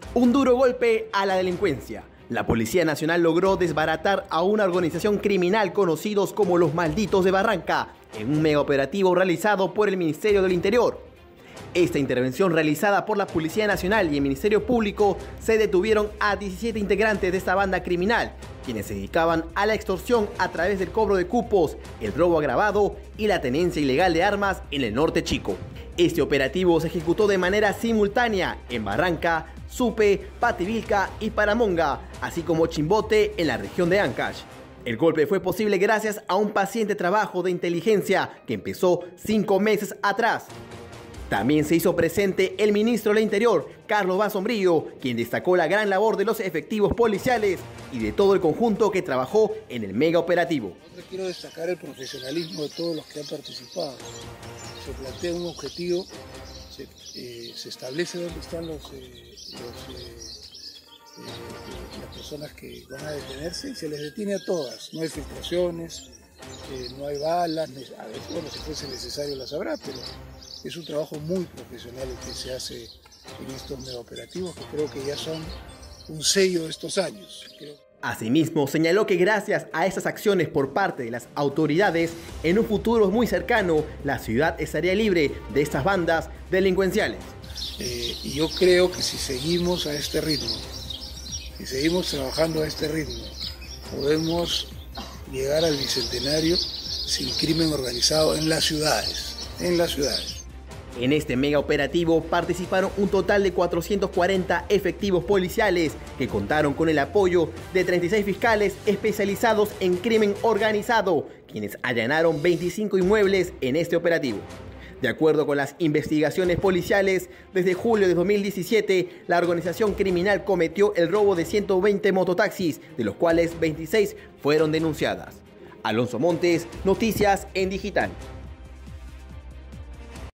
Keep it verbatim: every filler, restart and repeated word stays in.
Un duro golpe a la delincuencia. La Policía Nacional logró desbaratar a una organización criminal conocidos como los Malditos de Barranca en un mega operativo realizado por el Ministerio del Interior. Esta intervención realizada por la Policía Nacional y el Ministerio Público se detuvieron a diecisiete integrantes de esta banda criminal, quienes se dedicaban a la extorsión a través del cobro de cupos, el robo agravado y la tenencia ilegal de armas en el norte chico. Este operativo se ejecutó de manera simultánea en Barranca, Supe, Pativilca y Paramonga, así como Chimbote en la región de Ancash. El golpe fue posible gracias a un paciente trabajo de inteligencia que empezó cinco meses atrás. También se hizo presente el ministro del Interior, Carlos Basombrío, quien destacó la gran labor de los efectivos policiales y de todo el conjunto que trabajó en el mega operativo. Yo quiero destacar el profesionalismo de todos los que han participado. Se plantea un objetivo, se, eh, se establece dónde están los, eh, los, eh, eh, las personas que van a detenerse y se les detiene a todas. No hay filtraciones, eh, no hay balas, a veces, bueno, si fuese necesario las habrá, pero es un trabajo muy profesional el que se hace en estos mega operativos, que creo que ya son un sello de estos años. Creo. Asimismo, señaló que gracias a estas acciones por parte de las autoridades, en un futuro muy cercano, la ciudad estaría libre de estas bandas delincuenciales. Eh, y yo creo que si seguimos a este ritmo, si seguimos trabajando a este ritmo, podemos llegar al bicentenario sin crimen organizado en las ciudades, en las ciudades. En este mega operativo participaron un total de cuatrocientos cuarenta efectivos policiales que contaron con el apoyo de treinta y seis fiscales especializados en crimen organizado, quienes allanaron veinticinco inmuebles en este operativo. De acuerdo con las investigaciones policiales, desde julio de dos mil diecisiete, la organización criminal cometió el robo de ciento veinte mototaxis, de los cuales veintiséis fueron denunciadas. Alonso Montes, Noticias en Digital.